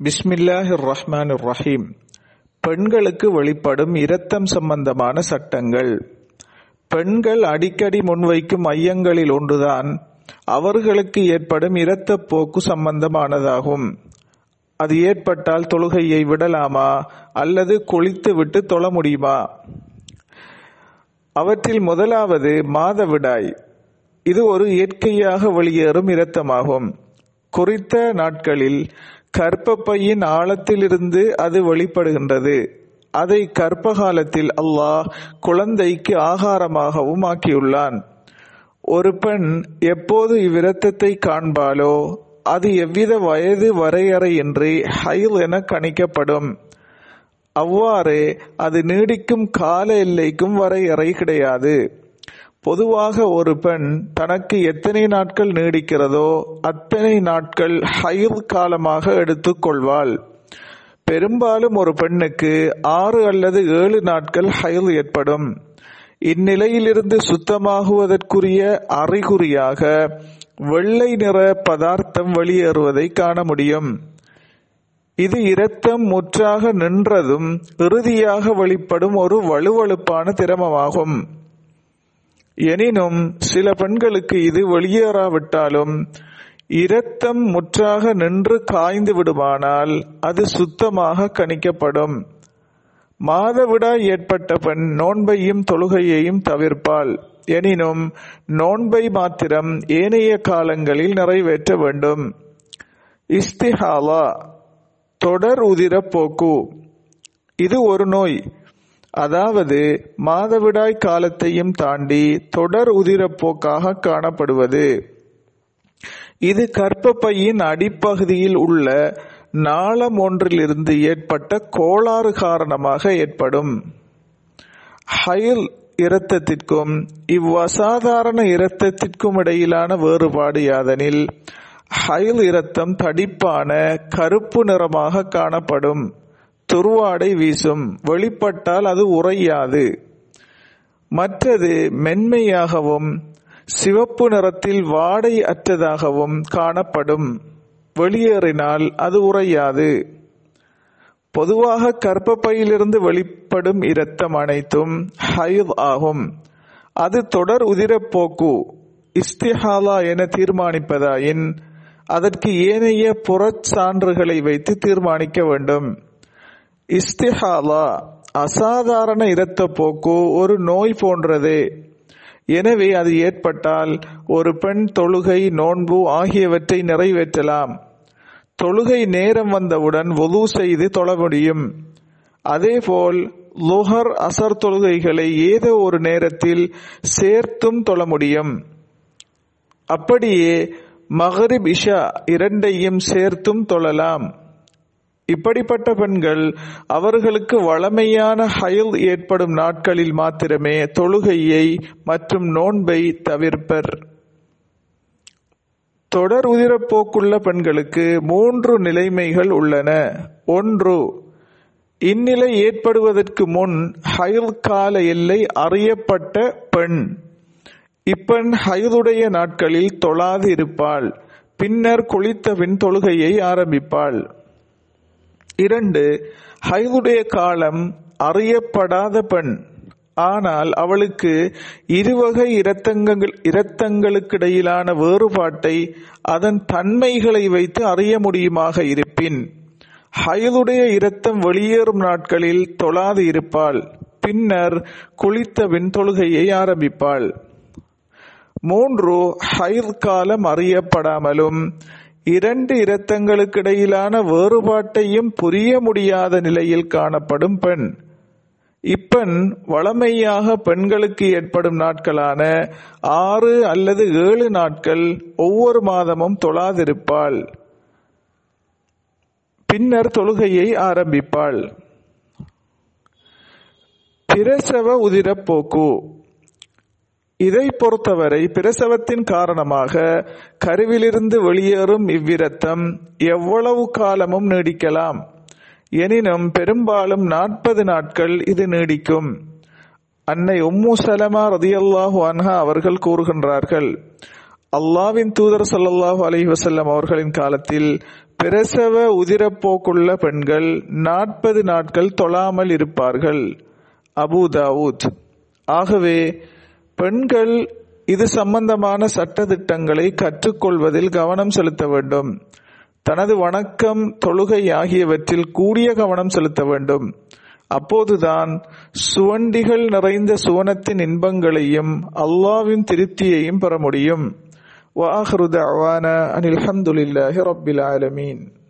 பிஸ்மில்லாஹிர் ரஹ்மானிர் ரஹீம். பெண்களுக்கு வெளிப்படும் இரத்தம் சம்பந்தமான சட்டங்கள். பெண்கள் அடிக்கடி முன்வைக்கும் ஐயங்களில் ஒன்றுதான் அவர்களுக்கு ஏற்படும் இரத்தப்போக்கு சம்பந்தமானதாகும். அது ஏற்பட்டால் தொழுகையை விடலாமா அல்லது குளித்து விட்டு தொழ முடியுமா? அவற்றில் முதலாவது மாதவிடாய். இது ஒரு இயற்கையாக வெளியேறும் இரத்தமாகும். குறித்த நாட்களில் கர்ப்பப்பையின் ஆழத்திலிருந்து அது வெளிப்படுகின்றது. அதை கர்ப்ப காலத்தில் அல்லாஹ் குழந்தைக்கு ஆகாரமாகவும் ஆக்கியுள்ளான். ஒரு பெண் எப்போது இவ்விரத்தத்தை காண்பாலோ அது எவ்வித வயது வரையறையின்றி ஹைல் என கணிக்கப்படும். அவ்வாறு அது நீடிக்கும் கால எல்லைக்கும் வரையறை கிடையாது. பொதுவாக ஒரு பெண் தனக்கு எத்தனை நாட்கள் நீடிக்கிறதோ அத்தனை நாட்கள் ஹைல் காலமாக எடுத்துக்கொள்வாள். பெரும்பாலும் ஒரு பெண்ணுக்கு 6 அல்லது 7 நாட்கள் ஹைல் ஏற்படும். இந்நிலையிலிருந்து சுத்தமாகுவதற்குரிய அறிகுறியாக வெள்ளை நிற பதார்த்தம் வெளியேறுவதை காண முடியும். இது இரத்தம் முற்றாக நின்றதும் இறுதியாக வெளிப்படும் ஒரு வழுவழுப்பான திரவமாகும். எனினும் சில பெண்களுக்கு இது வெளியேறாவிட்டாலும் இரத்தம் முற்றாக நின்று காய்ந்து விடுமானால் அது சுத்தமாக கணிக்கப்படும். மாதவிடாய் ஏற்பட்ட பெண் நோன்பையும் தொழுகையையும் தவிர்ப்பாள். எனினும் நோன்பை மாத்திரம் ஏனைய காலங்களில் நிறைவேற்ற வேண்டும். இஸ்திஹாலா, தொடர் உதிரப்போக்கு. இது ஒரு நோய். அதாவது மாதவிடாய் காலத்தையும் தாண்டி தொடர் உதிரப்போக்காக காணப்படுவது. இது கர்ப்பப்பையின் அடிப்பகுதியில் உள்ள நாளம் ஒன்றிலிருந்து ஏற்பட்ட கோளாறு காரணமாக ஏற்படும். ஹைல் இரத்தத்திற்கும் இவ்வசாதாரண இரத்தத்திற்கும் இடையிலான வேறுபாடு யாதெனில், ஹைல் இரத்தம் தடிப்பான கருப்பு நிறமாக காணப்படும். துர்வாடை வீசும். வெளிப்பட்டால் அது உறையாது. மற்றது மென்மையாகவும் சிவப்பு நிறத்தில் வாடை அற்றதாகவும் காணப்படும். வெளியேறினால் அது உறையாது. பொதுவாக கர்ப்பப்பையிலிருந்து வெளிப்படும் இரத்தம் அனைத்தும் ஹைல் ஆகும். அது தொடர் உதிரப்போக்கு இஸ்திஹாலா என தீர்மானிப்பதாயின் அதற்கு ஏனைய புறச்சான்றுகளை வைத்து தீர்மானிக்க வேண்டும். இஸ்திஹாலா அசாதாரண இரத்தப்போக்கு ஒரு நோய் போன்றதே. எனவே அது ஏற்பட்டால் ஒரு பெண் தொழுகை, நோன்பு ஆகியவற்றை நிறைவேற்றலாம். தொழுகை நேரம் வந்தவுடன் வுது செய்து தொழ முடியும். அதேபோல் லுஹர், அசர் தொழுகைகளை ஏதோ ஒரு நேரத்தில் சேர்த்தும் தொழ முடியும். அப்படியே மக்ரிப், இஷா இரண்டையும் சேர்த்தும் தொழலாம். இப்படிப்பட்ட பெண்கள் அவர்களுக்கு வழமையான ஹைல் ஏற்படும் நாட்களில் மாத்திரமே தொழுகையை மற்றும் நோன்பை தவிர்ப்பர். தொடர் உதிரப்போக்குள்ள பெண்களுக்கு 3 நிலைமைகள் உள்ளன. 1. இந்நிலை ஏற்படுவதற்கு முன் ஹைல் கால எல்லை அறியப்பட்ட பெண். இப்பெண் ஹைலுடைய நாட்களில் தொழாது இருப்பாள். பின்னர் குளித்தபின் தொழுகையை ஆரம்பிப்பாள். 2. ஹைலுடைய காலம் அறியப்படாத பெண். ஆனால் அவளுக்கு இருவகை இரத்தங்களுக்கிடையிலான வேறுபாட்டை அதன் தன்மைகளை வைத்து அறிய முடியுமாக இருப்பின் ஹைலுடைய இரத்தம் வெளியேறும் நாட்களில் தொழாது இருப்பாள். பின்னர் குளித்தபின் தொழுகையை ஆரம்பிப்பாள். 3. ஹைல் காலம் அறியப்படாமலும் 2 இரத்தங்களுக்கிடையிலான வேறுபாட்டையும் புரிய முடியாத நிலையில் காணப்படும் பெண். இப்பெண் வழமையாக பெண்களுக்கு ஏற்படும் நாட்களான 6 அல்லது 7 நாட்கள் ஒவ்வொரு மாதமும் தொழாதிருப்பாள். பின்னர் தொழுகையை ஆரம்பிப்பாள். பிரசவ உதிரப்போக்கு. இதை பொறுத்தவரை பிரசவத்தின் காரணமாக கருவிலிருந்து வெளியேறும் இவ்விரத்தம் எவ்வளவு காலமும் நீடிக்கலாம். எனினும் பெரும்பாலும் 40 நாட்கள் இது நீடிக்கும். அன்னை உம்மு சலமா ரதியல்லாஹு அன்ஹா அவர்கள் கூறுகின்றார்கள், அல்லாஹ்வின் தூதர் ஸல்லல்லாஹு அலைஹி வஸல்லம் அவர்களின் காலத்தில் பிரசவ உதிரப்போக்குள்ள பெண்கள் 40 நாட்கள் தொழாமல் இருப்பார்கள். Abu Dawud. ஆகவே பெண்கள் இது சம்பந்தமான சட்டதிட்டங்களை கற்றுக்கொள்வதில் கவனம் செலுத்த வேண்டும். தனது வணக்கம், தொழுகை ஆகியவற்றில் கூடிய கவனம் செலுத்த வேண்டும். அப்போதுதான் சுவண்டிகள் நிறைந்த சுவனத்தின் இன்பங்களையும் அல்லாஹ்வின் திருப்தியையும் பெற முடியும். வஆகிரு தஅவானா அனில் ஹம்துலில்லாஹி ரப்பில் ஆலமீன்.